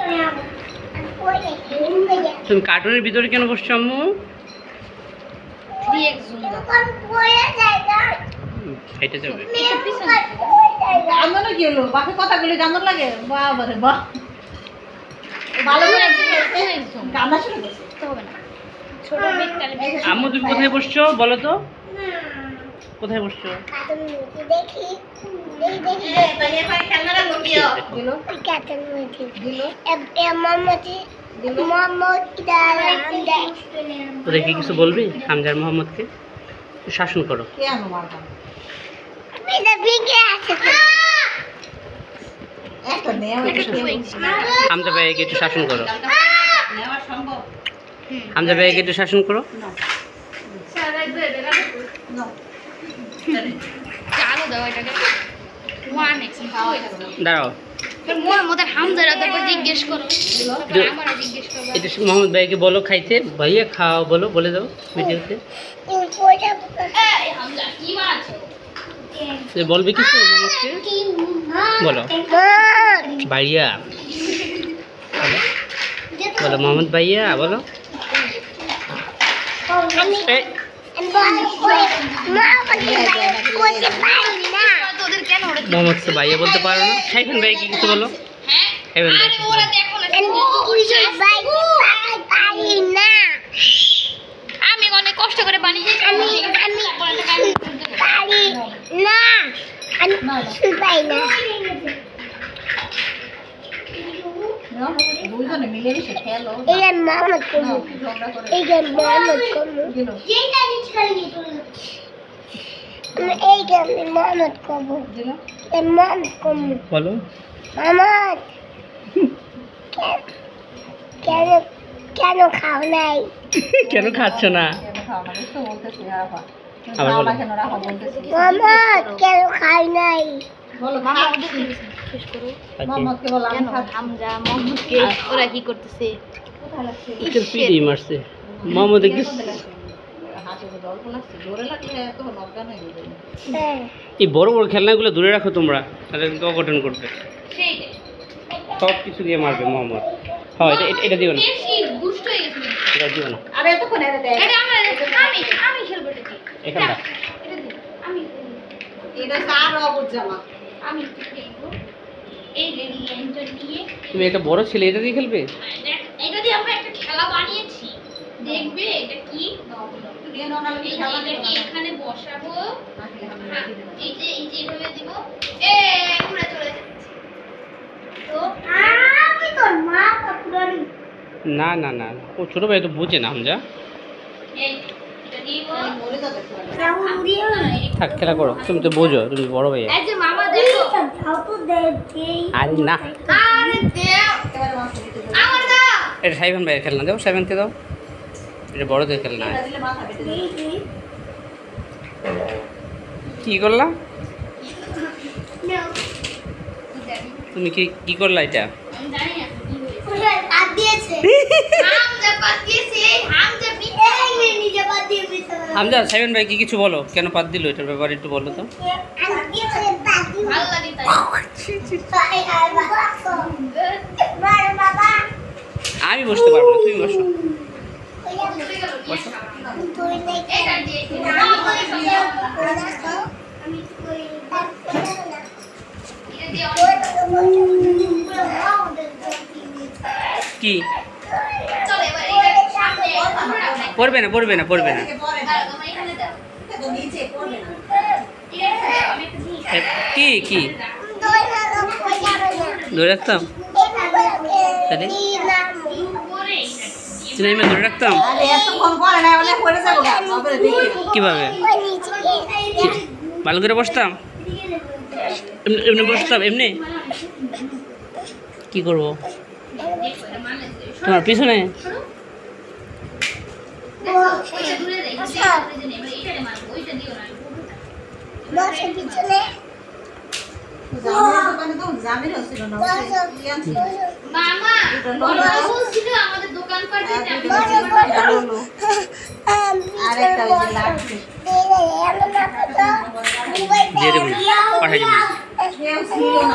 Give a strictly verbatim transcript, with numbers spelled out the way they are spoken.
তুমি কার্টুনের ভিতরে কেন বসছো আম্মু? হেঁটে যাবে। আমার কি হলো? বাকি কথাগুলো জানার লাগে। বাবারে বাহ। ভালো করে গানা শুরু করতে হবে না। ছোট মেয়েটালে আম্মু তুমি কোথায় বসছো বলো তো? কোথায় বসছো? দেখি দেখি দেখি তাহলে এখন ক্যামেরা লুকিও দিলো ওই কাটের মধ্যে দিলো এ মোহাম্মদী মোহাম্মদ কিদার হামদা ওদের কি কিছু বলবি হামজার মোহাম্মদকে? শাসন করো। কেন মারবা? এটা বিকে আছে এত নেও হামজা ভাইকে একটু শাসন করো। নেওয়া সম্ভব? হামজা ভাইকে একটু শাসন করো। না সারা ঘরে দেখা না চালু দাও এটাকে ওয়ান এক্স খাওয়া যাবে দাঁড়াও। তোর মন মতে হামজারা তারপর জিজ্ঞেস করো তারপর আমারে জিজ্ঞেস করো এটা মোহাম্মদ ভাইকে বলো খাইতে ভাইয়া খাও বলো বলে দাও ভিডিওতে। এই পয়সা এই হামজা কি মাছ বলবে কিছু মোহাম্মদকে বলো ভাইয়া বলো মোহাম্মদ ভাইয়া বলো। এই তোদের কেন ওরে মোহাম্মদ সে ভাইয়া বলতে পারো না? সাইফান ভাই কি কিছু বলো। হ্যাঁ সাইফান ভাই আরে ওরা দেখো না আমি অনেক কষ্ট করে বানিয়েছি আমি আমি পারি না আমি পাই না না দুইজনে মিলে মিশে খেলো এটা মোহাম্মদ কমু ঝগড়া করে এইটা মোহাম্মদ কমু দিলো যেটা নিচকাল নিয়ে এইটা মোহাম্মদ কমু দিলো এ মোহাম্মদ কমু বলো মোহাম্মদ কেন কেন খাও নাই কেন খাচ্ছ না? কেন খাও না তো বলতেছি রাখা আবার খাও বলো। না কেন রাখা বলতেছি মোহাম্মদ কেন খাই নাই বলো মামা মামা ওদের শেষ করো মোহাম্মদকে বলো আমি কেন খাচ্ছি হামজা মোহাম্মদকে ওরা কি করতেছে কোথায় লাগছে একটু পিড়ি মারছে মোহাম্মদ একটু হাতে জল লাগছে জোরে লাগলে তো নজ্ঞান হয়ে যাবে হ্যাঁ এই বড় বড় খেলনাগুলো দূরে রাখো তোমরা, তাহলে কিন্তু অঘটন করবে। সেইটাই সব কিছু দিয়ে মারবে মোহাম্মদ। হ্যাঁ এটা এটা- এটা দিও না, বেশি দুষ্ট হয়ে গেছে এটা দিও না। আরে এতক্ষণ এর দেখ এটা আমরা আমি আমি খেলবো এটা দিয়ে। এখানটা এটা দিয়ে। আমি খেলবো। এটা কার অবুঝ জামা আমি একটু খেলবো এই রেডি লাইনটা নিয়ে তুমি একটা বড় ছেলে এটা দিয়ে খেলবে? দেখ- এটা দিয়ে আমরা একটা খেলা বানিয়েছি দেখবে এটা কি দিয়ে নাও না এই যে খাওয়া এটাকে এখানে বসাবো হ্যাঁ, এই যে এই যে এভাবে দিব এ উড়ে চলে যাচ্ছে তো আমি তোর মা কাপুরানি না না না ও ছোট ভাই তো বুঝে না হামজা। এই এটা দিব মরে যাবে রাহুল দিও থাক খেলা করো, তুমি তো বোঝো, তুমি বড় ভাইয়া। এই যে মামা দেখো খাও তো দেই আরে না, আরে দেও একেবারে মাছ দিতে আমার দাও এটা সাইফান ভাইয়ের খেলনা, দাও সাইফানকে দাও, এটা বড়দের খেলনা। এটা দিলে মাথা বেটে যাবে কি করলা নাও তুমি? কি কি করলা এটা? আমি জানি না কি হয়েছে ওরে বাদ দিয়েছে হামজা পাঠিয়েছে হামজা এই নে নিজে বাদ দিয়ে দিতে হামজা সাইফান ভাই কি কিছু বলো, কেন পাত দিল এটার ব্যাপারে একটু বলো তো। আমি করে বাদ দিও ভালো লাগে তাই তাই আর বাবা মার বাবা আমি বসতে পারবো না, তুমি বসো। তুই নেই এটা দিয়ে আমি কই তার না এটা দিয়ে কি চলো এবার এটা সামনে পড়বে না পড়বে না পড়বে না। পরে দাঁড়াও, তোমরা এখানে দাও তো নিচে পড়বে না ঠিক আছে দাও, আমি একটা জিনিস এ, কি কি দই না লোক কই যাবে না ধরে রাখতাম? তাহলে উপরে সিনেমা ধরে রাখতাম আরে এতক্ষণ পরে না বলে পড়ে যাবে গা তবে দেখি কিভাবে? ভালো করে বসতাম, এমনি এমনি বসতাম এমনি। কি করবো তোমার পিছনে? ওইটা দূরে রেখে আচ্ছা। এইটারে মারবো ওইটা দিও না বসে পিছনে জামিনের দোকানে তো জামিন হচ্ছিল না বসো কি আনছিল মামা এটা ললো। বলছিল আমাদের দোকান পার দিতে আমি বসো এটা ললো। আর একটা ওই যে লাগছে দিয়ে দেবো, পাঠাই দেবো। কেউ ছিল না